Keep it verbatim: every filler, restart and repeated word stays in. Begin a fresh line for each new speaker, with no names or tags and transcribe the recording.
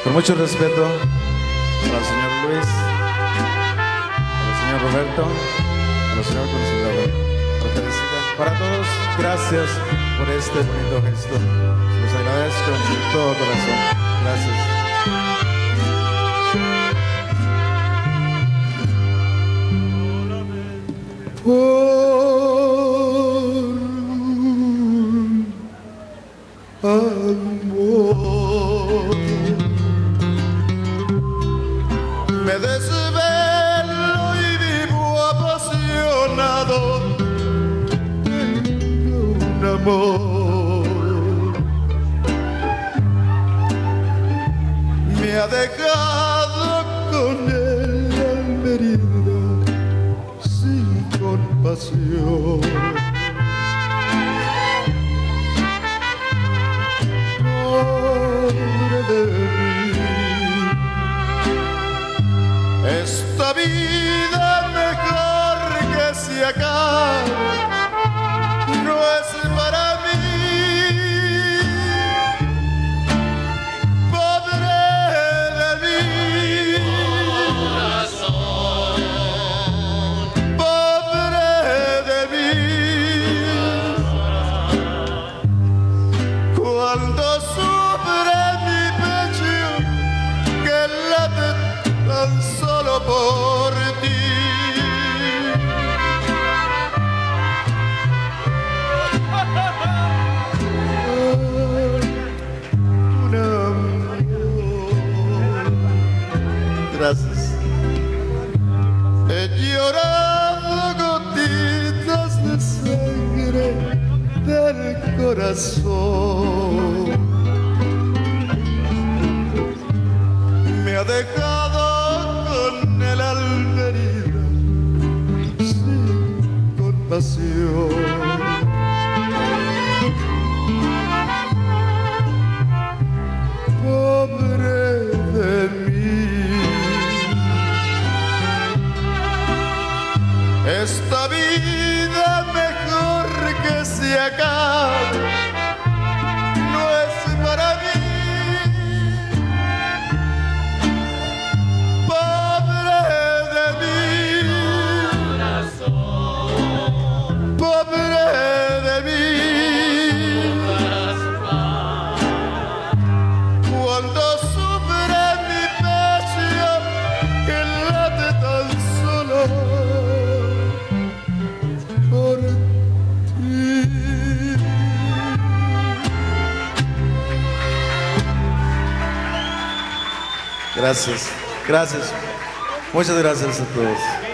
Con mucho respeto al señor Luis, al señor Roberto, al señor consolador. Para todos, gracias por este bonito gesto. Los agradezco de todo corazón. Gracias.
Amor, me desvelo y vivo apasionado. Tengo un amor, me ha dejado con el alma herida, sin compasión. De mí, esta vida mejor que se acabe no es para mí. Pobre de mí, corazón, pobre de mí, cuando sufre tan solo por ti. Un amor. Gracias. He llorado gotitas de sangre del corazón. Me ha dejado con el alma herida, sin compasión. Pobre de mí, esta vida mejor que se acabe no es para mí.
Gracias, gracias. Muchas gracias a todos.